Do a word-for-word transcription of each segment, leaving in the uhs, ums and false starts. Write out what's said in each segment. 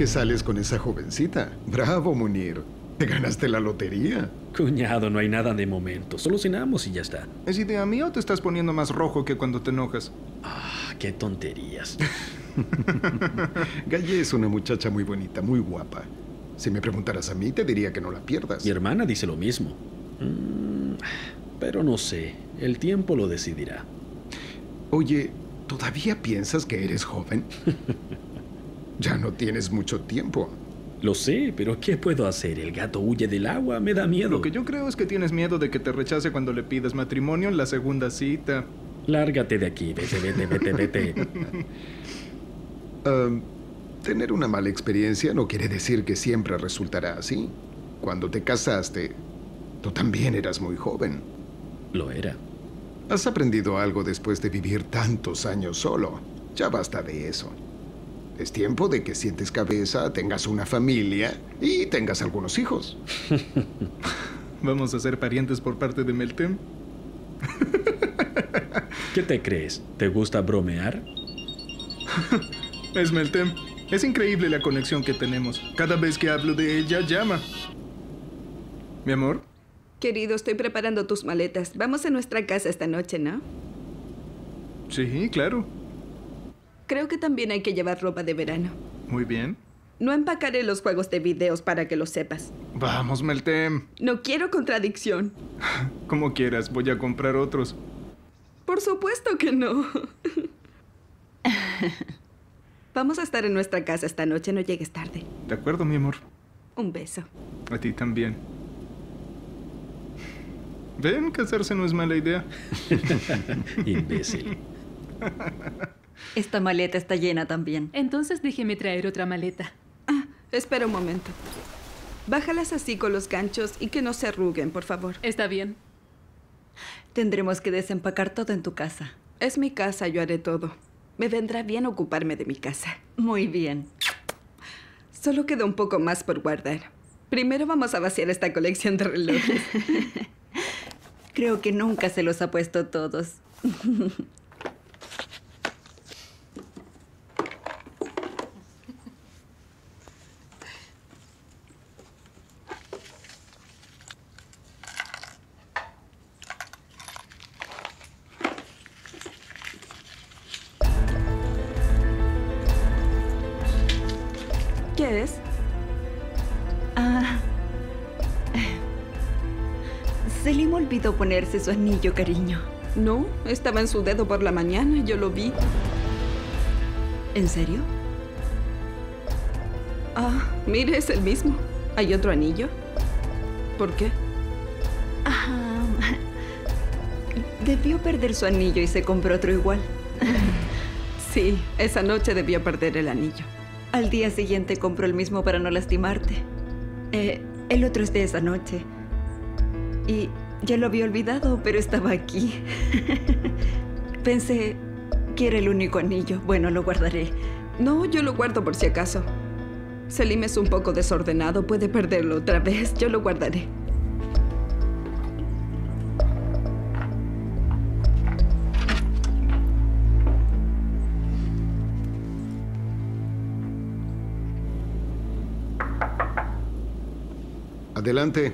que sales con esa jovencita. Bravo, Munir. Te ganaste la lotería. Cuñado, no hay nada de momento. Solo cenamos y ya está. ¿Es idea mía o te estás poniendo más rojo que cuando te enojas? Ah, qué tonterías. Galle es una muchacha muy bonita, muy guapa. Si me preguntaras a mí, te diría que no la pierdas. Mi hermana dice lo mismo. Mm, pero no sé. El tiempo lo decidirá. Oye, ¿todavía piensas que eres joven? Ya no tienes mucho tiempo. Lo sé, pero ¿qué puedo hacer? El gato huye del agua, me da miedo. Lo que yo creo es que tienes miedo de que te rechace cuando le pidas matrimonio en la segunda cita. Lárgate de aquí, vete, vete, vete, vete. Um, tener una mala experiencia no quiere decir que siempre resultará así. Cuando te casaste, tú también eras muy joven. Lo era. Has aprendido algo después de vivir tantos años solo. Ya basta de eso. Es tiempo de que sientes cabeza, tengas una familia y tengas algunos hijos. ¿Vamos a ser parientes por parte de Meltem? ¿Qué te crees? ¿Te gusta bromear? Es Meltem. Es increíble la conexión que tenemos. Cada vez que hablo de ella, llama. ¿Mi amor? Querido, estoy preparando tus maletas. Vamos a nuestra casa esta noche, ¿no? Sí, claro. Creo que también hay que llevar ropa de verano. Muy bien. No empacaré los juegos de videos para que lo sepas. Vamos, Meltem. No quiero contradicción. Como quieras, voy a comprar otros. Por supuesto que no. Vamos a estar en nuestra casa esta noche, no llegues tarde. De acuerdo, mi amor. Un beso. A ti también. Ven, casarse no es mala idea. Imbécil. Esta maleta está llena también. Entonces déjeme traer otra maleta. Ah, espera un momento. Bájalas así con los ganchos y que no se arruguen, por favor. Está bien. Tendremos que desempacar todo en tu casa. Es mi casa, yo haré todo. Me vendrá bien ocuparme de mi casa. Muy bien. Solo queda un poco más por guardar. Primero vamos a vaciar esta colección de relojes. Creo que nunca se los ha puesto todos. ¿Qué es? Ah. Selim olvidó ponerse su anillo, cariño. No, estaba en su dedo por la mañana, yo lo vi. ¿En serio? Ah, mire, es el mismo. ¿Hay otro anillo? ¿Por qué? Ah, debió perder su anillo y se compró otro igual. Sí, esa noche debió perder el anillo. Al día siguiente compró el mismo para no lastimarte. Eh, el otro es de esa noche. Y ya lo había olvidado, pero estaba aquí. Pensé que era el único anillo. Bueno, lo guardaré. No, yo lo guardo por si acaso. Selim es un poco desordenado, puede perderlo otra vez. Yo lo guardaré. Adelante.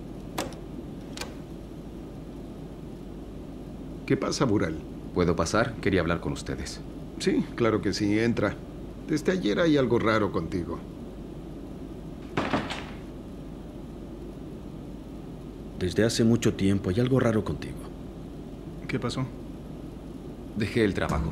¿Qué pasa, Bural? ¿Puedo pasar? Quería hablar con ustedes. Sí, claro que sí, entra. Desde ayer hay algo raro contigo. Desde hace mucho tiempo hay algo raro contigo. ¿Qué pasó? Dejé el trabajo.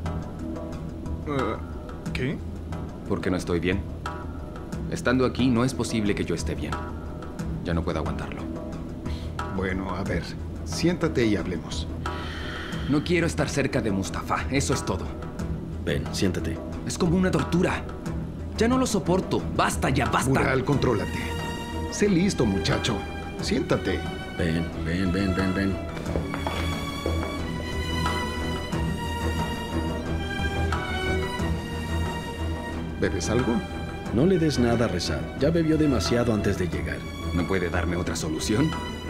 Uh, ¿Qué? Porque no estoy bien. Estando aquí no es posible que yo esté bien. Ya no puedo aguantarlo. Bueno, a ver, siéntate y hablemos. No quiero estar cerca de Mustafa, eso es todo. Ven, siéntate. Es como una tortura. Ya no lo soporto. Basta ya, basta. Bural, contrólate. Sé listo, muchacho. Siéntate. Ven, ven, ven, ven, ven. ¿Bebes algo? No le des nada a Rezat. Ya bebió demasiado antes de llegar. ¿No puede darme otra solución?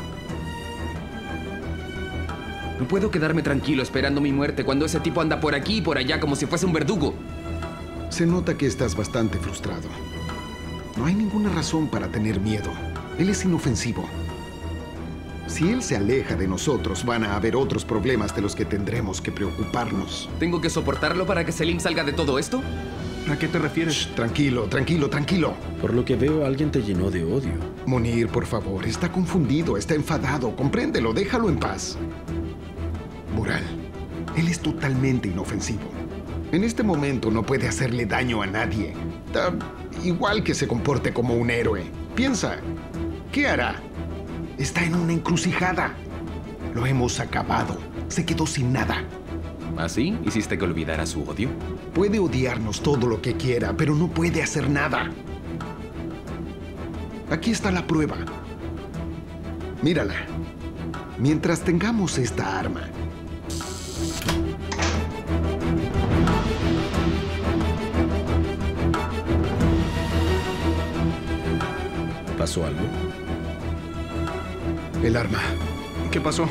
No puedo quedarme tranquilo esperando mi muerte cuando ese tipo anda por aquí y por allá como si fuese un verdugo. Se nota que estás bastante frustrado. No hay ninguna razón para tener miedo. Él es inofensivo. Si él se aleja de nosotros, van a haber otros problemas de los que tendremos que preocuparnos. ¿Tengo que soportarlo para que Selim salga de todo esto? ¿A qué te refieres? Shh, tranquilo, tranquilo, tranquilo. Por lo que veo, alguien te llenó de odio. Munir, por favor, está confundido, está enfadado. Compréndelo, déjalo en paz. Bural, él es totalmente inofensivo. En este momento no puede hacerle daño a nadie. Da igual que se comporte como un héroe. Piensa, ¿qué hará? Está en una encrucijada. Lo hemos acabado. Se quedó sin nada. ¿Así? ¿Hiciste que olvidara su odio? Puede odiarnos todo lo que quiera, pero no puede hacer nada. Aquí está la prueba. Mírala. Mientras tengamos esta arma, ¿pasó algo? el arma. ¿Qué pasó?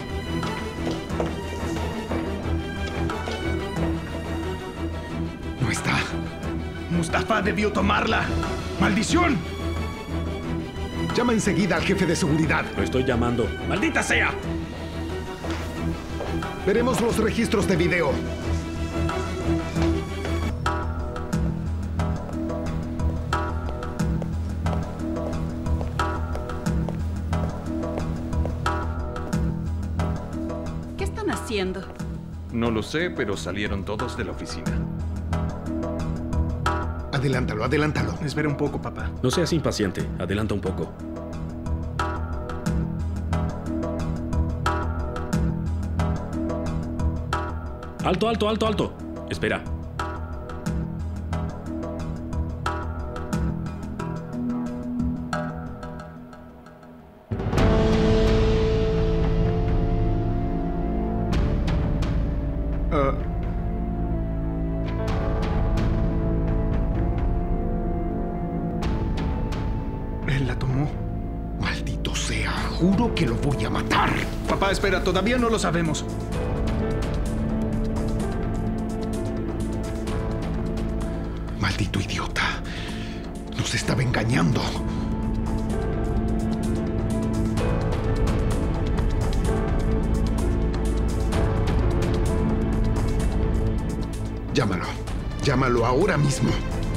No está. Mustafa debió tomarla. ¡Maldición! Llama enseguida al jefe de seguridad. Lo estoy llamando. ¡Maldita sea! Veremos los registros de video. ¿Qué están haciendo? No lo sé, pero salieron todos de la oficina. Adelántalo, adelántalo. Espera un poco, papá. No seas impaciente. Adelanta un poco. Alto, alto, alto, alto. Espera. Ah. Él la tomó. Maldito sea, juro que lo voy a matar. Papá, espera, todavía no lo sabemos. Maldito idiota. Nos estaba engañando. Llámalo. Llámalo ahora mismo.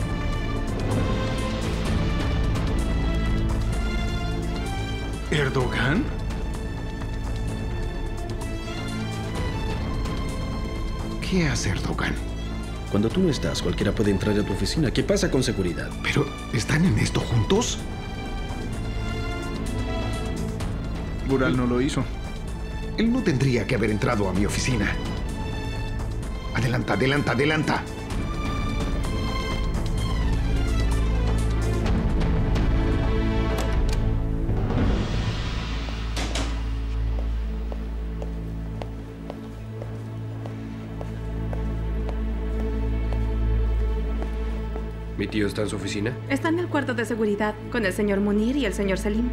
¿Erdogan? ¿Qué hace Erdogan? Cuando tú no estás, cualquiera puede entrar a tu oficina. ¿Qué pasa con seguridad? ¿Pero están en esto juntos? Bural no lo hizo. Él no tendría que haber entrado a mi oficina. Adelanta, adelanta, adelanta. ¿Mi tío está en su oficina? Está en el cuarto de seguridad con el señor Munir y el señor Selim.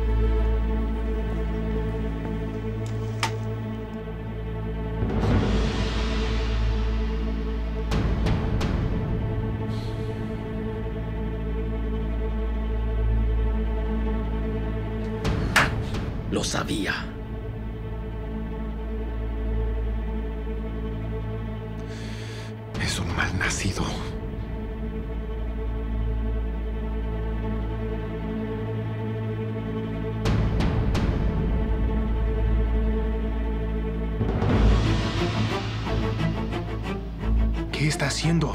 Lo sabía. Es un malnacido. ¿Qué está haciendo?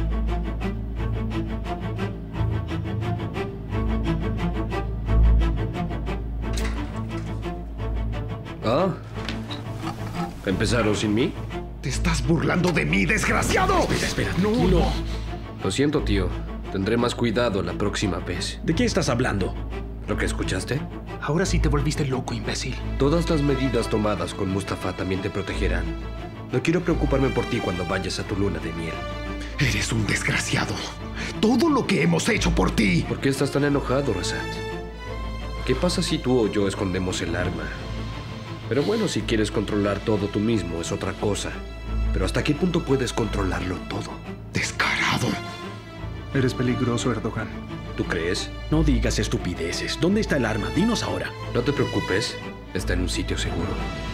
Ah. ¿Empezaron sin mí? ¿Te estás burlando de mí, desgraciado? Espera, espera, No, tranquilo. no. Lo siento, tío. Tendré más cuidado la próxima vez. ¿De qué estás hablando? ¿Lo que escuchaste? Ahora sí te volviste loco, imbécil. Todas las medidas tomadas con Mustafa también te protegerán. No quiero preocuparme por ti cuando vayas a tu luna de miel. Eres un desgraciado. Todo lo que hemos hecho por ti. ¿Por qué estás tan enojado, Razat? ¿Qué pasa si tú o yo escondemos el arma? Pero bueno, si quieres controlar todo tú mismo es otra cosa. Pero ¿hasta qué punto puedes controlarlo todo? Descarado. Eres peligroso, Erdogan. ¿Tú crees? No digas estupideces. ¿Dónde está el arma? Dinos ahora. No te preocupes. Está en un sitio seguro.